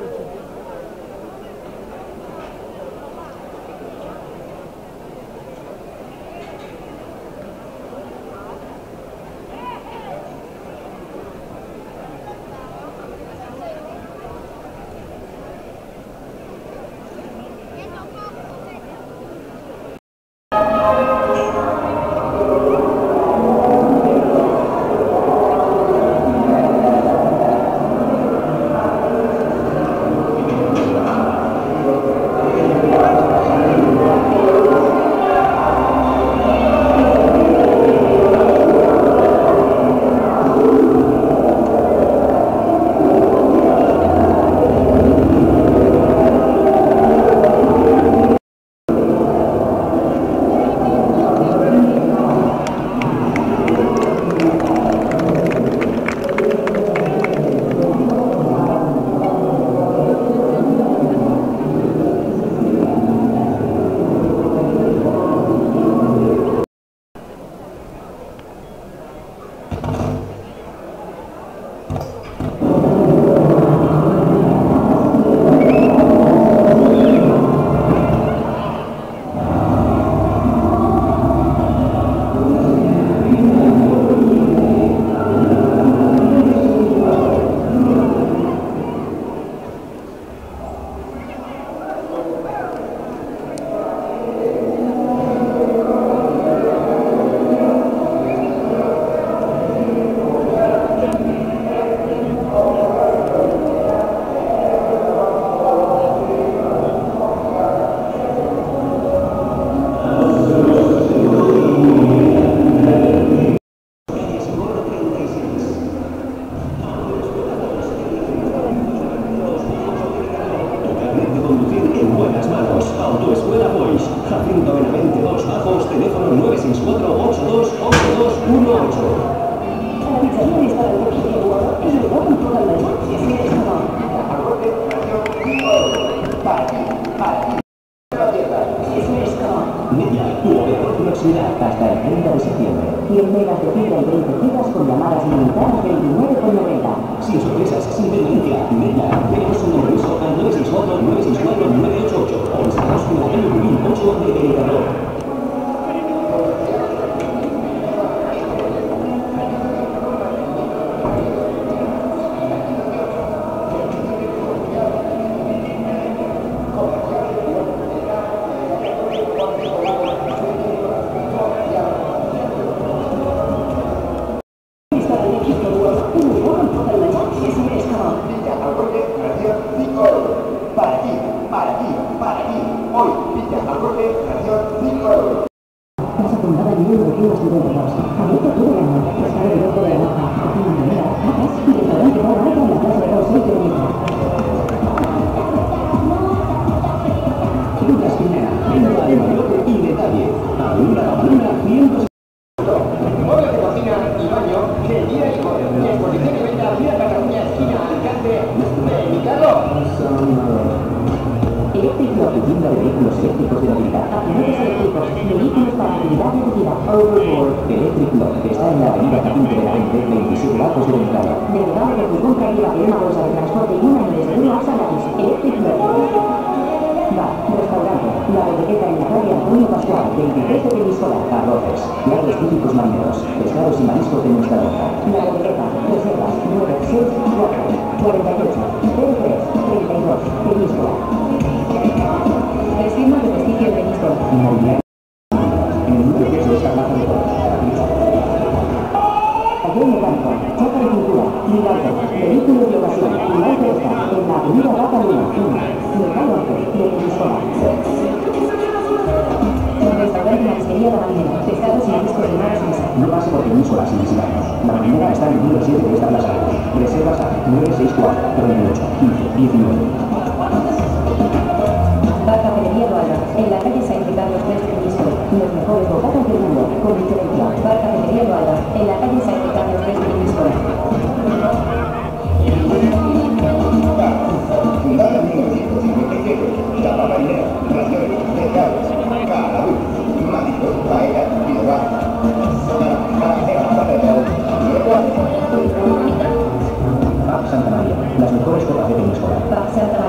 hasta el 30 de septiembre. 100 megas de fibra y 20 gigas con llamadas ilimitadas 29,90. Sin sorpresas, sin permanencia. Media. Tenemos un compromiso al 964 964 988 o visitanos en la calle Rubín 8 de Benidorm. Electric Lock, que está en la avenida Capinte de la 27 Bajos de Belgrado. Delegado de tu compra lleva una bolsa de transporte y un año de seguro AXA gratis. Electric Lock. Bar, restaurante, la biblioteca en la calle Antonio Pascual, 23 de Peníscola. Arroces, platos típicos marineros, pescados y mariscos de nuestra roca. La biblioteca, reservas, 964 48 03 32 Peníscola. Destino de prestigio en Peníscola. Inmobiliario. Mecánico, chapa de cintura, Mirante, vehículos de ocasión, Pilar Fresca, en la avenida Cataluña, 1, Mercado de Peníscola. Restaurante Marisquería La Marinera, pescados y mariscos de mar mesa. No pase por Peníscola sin visitarnos. La Marinera está en el número 7 de esta plaza. Reservas a 964 38 15 19. Bar Cafetería Dualda, en la calle San Ricardo 3 de Peníscola. Los mejores bocatas del mundo, con diferencia. Bar Cafetería Dualda, en la calle San Ricardo 3 de Peníscola. Fundada en 1957, la Marinera, raciones, pescados, carabú, mariscos, paella y demás. Pub Santa María, las mejores copas de Peníscola. Pub Santa María.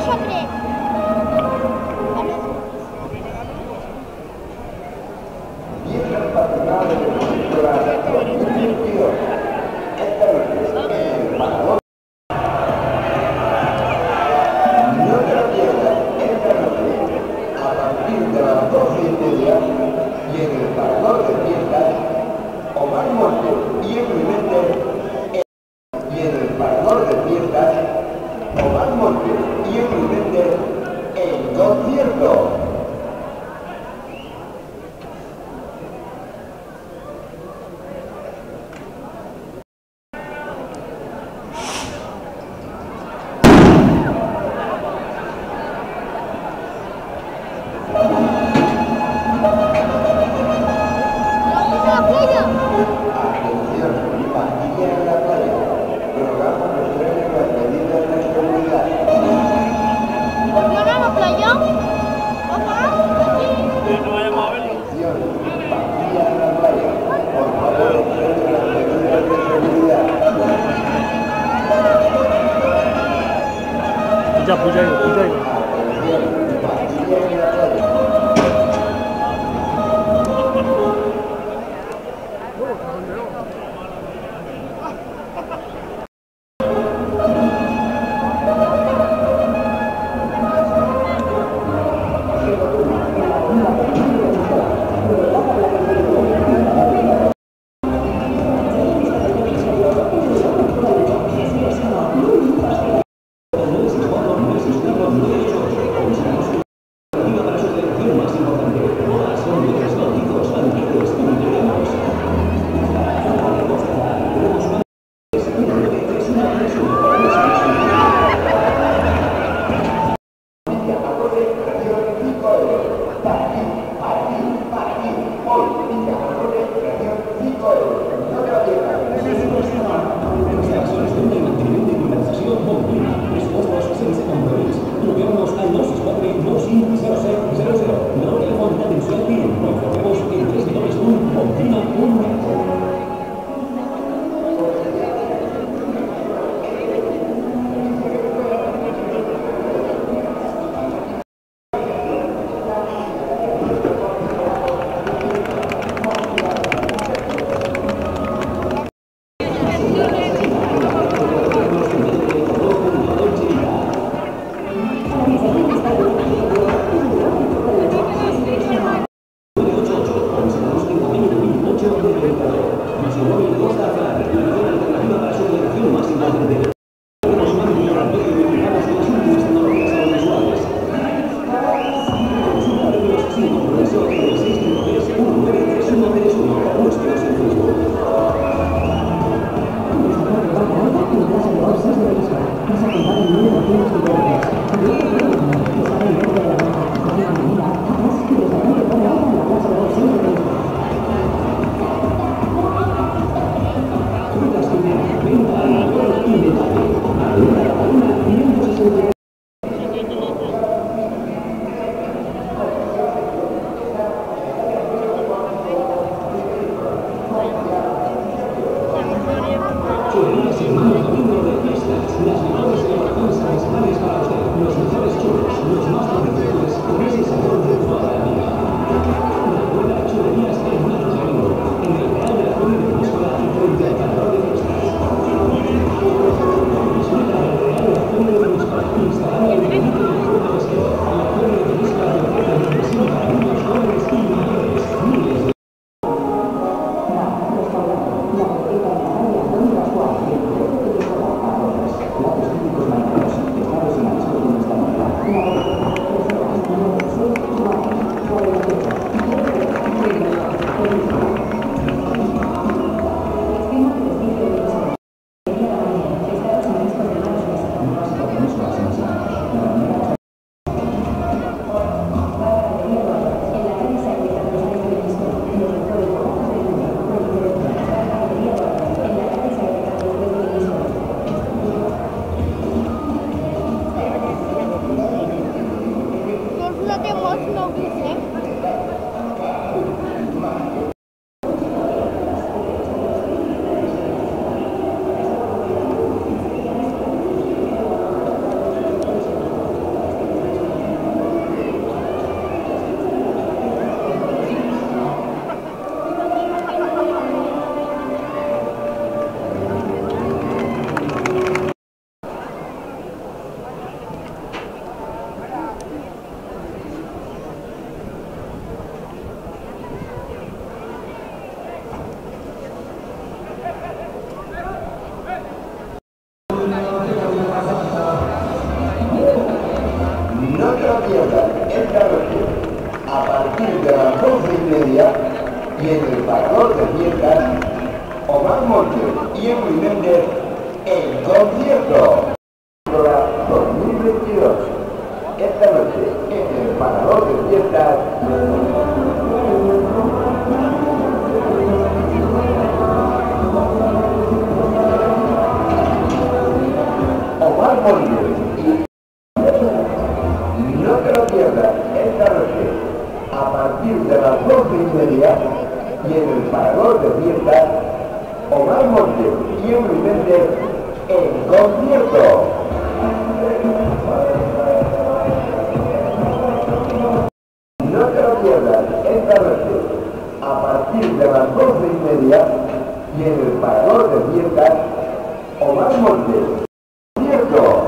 hombre! puja ahí. en el parador de fiestas, Omar Montes y Emily Méndez en concierto. 2022. Esta noche en el parador de fiestas. Omar Montes y no te lo pierdas esta noche a partir de las 12:30 y en el parador de fiestas Omar Montes y Emily Méndez en concierto. No te lo pierdas esta noche a partir de las 12:30 y en el parador de fiestas Omar Montes. ¡Cierto!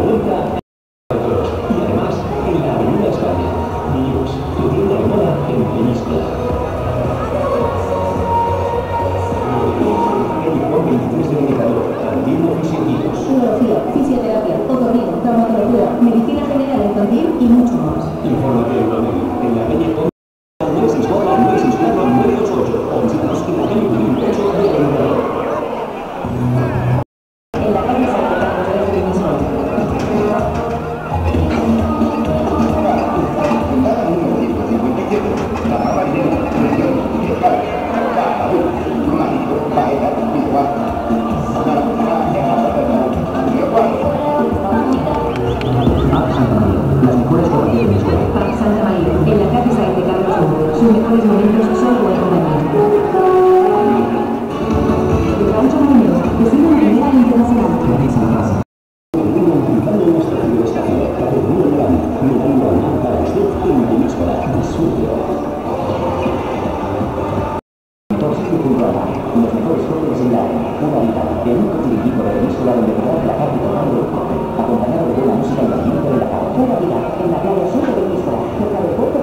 Y además, en la Avenida España, Niños, tu tienda de moda en hoteles en la arena, una vida, en un chiringuito de península donde podrás relajarte tomando un cóctel, acompañado de buena música y ambiente relajado. Una vida en la playa sur de Península, cerca del puerto